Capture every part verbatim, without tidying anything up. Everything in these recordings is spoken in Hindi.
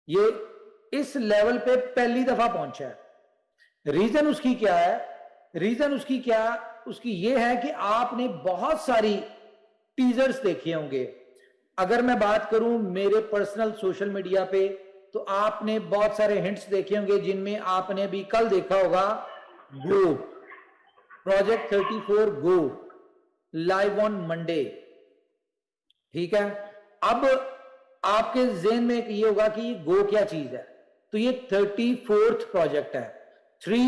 ये इस लेवल पे पहली दफा पहुंचा है। रीजन उसकी क्या है? रीजन उसकी क्या उसकी ये है कि आपने बहुत सारी टीजर्स देखे होंगे। अगर मैं बात करूं मेरे पर्सनल सोशल मीडिया पे, तो आपने बहुत सारे हिंट्स देखे होंगे, जिनमें आपने अभी कल देखा होगा go, project thirty four go, live on Monday. ठीक है, अब आपके जेहन में एक ये होगा कि गो क्या चीज है। तो ये थर्टी फोर्थ प्रोजेक्ट है, three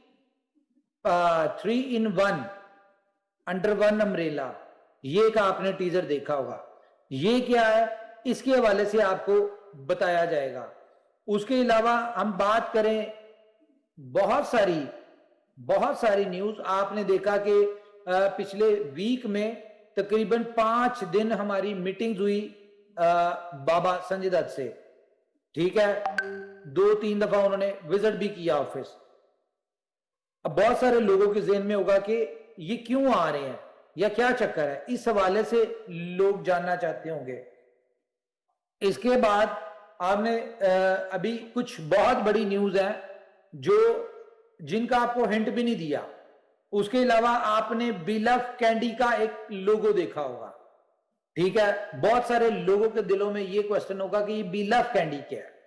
three in one, under one umbrella. ये का आपने टीजर देखा होगा। ये क्या है, इसके हवाले से आपको बताया जाएगा। उसके अलावा हम बात करें, बहुत सारी बहुत सारी न्यूज आपने देखा कि पिछले वीक में तकरीबन पांच दिन हमारी मीटिंग्स हुई बाबा संजय दत्त से। ठीक है, दो तीन दफा उन्होंने विजिट भी किया ऑफिस। अब बहुत सारे लोगों के जेहन में होगा कि ये क्यों आ रहे हैं या क्या चक्कर है, इस हवाले से लोग जानना चाहते होंगे। इसके बाद आपने अभी कुछ बहुत बड़ी न्यूज है जो जिनका आपको हिंट भी नहीं दिया। उसके अलावा आपने बिलफ कैंडी का एक लोगो देखा होगा। ठीक है, बहुत सारे लोगों के दिलों में ये क्वेश्चन होगा कि ये बिलफ कैंडी क्या है।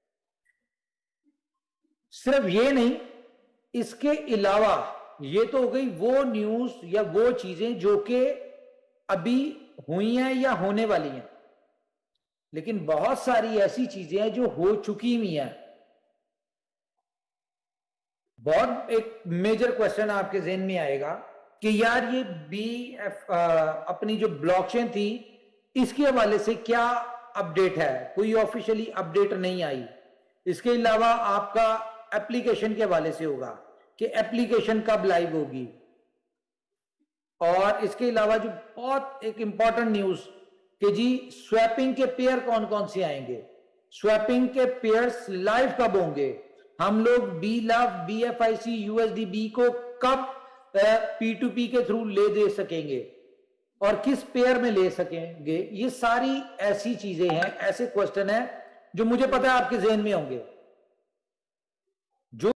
सिर्फ ये नहीं, इसके अलावा ये तो हो गई वो न्यूज या वो चीजें जो कि अभी हुई हैं या होने वाली हैं, लेकिन बहुत सारी ऐसी चीजें हैं जो हो चुकी हुई हैं। बहुत एक मेजर क्वेश्चन आपके जेहन में आएगा कि यार ये बी एफ अपनी जो ब्लॉकचेन थी, इसके हवाले से क्या अपडेट है? कोई ऑफिशियली अपडेट नहीं आई। इसके अलावा आपका एप्लीकेशन के हवाले से होगा कि एप्लीकेशन कब लाइव होगी। और इसके अलावा जो बहुत एक इंपॉर्टेंट न्यूज कि जी स्वैपिंग के पेयर कौन कौन से आएंगे, स्वैपिंग के पेयर्स लाइव कब होंगे, हम लोग B love B F I C USD B को कब पी टू पी के थ्रू ले दे सकेंगे और किस पेयर में ले सकेंगे। ये सारी ऐसी चीजें हैं, ऐसे क्वेश्चन हैं जो मुझे पता है आपके जेहन में होंगे। जो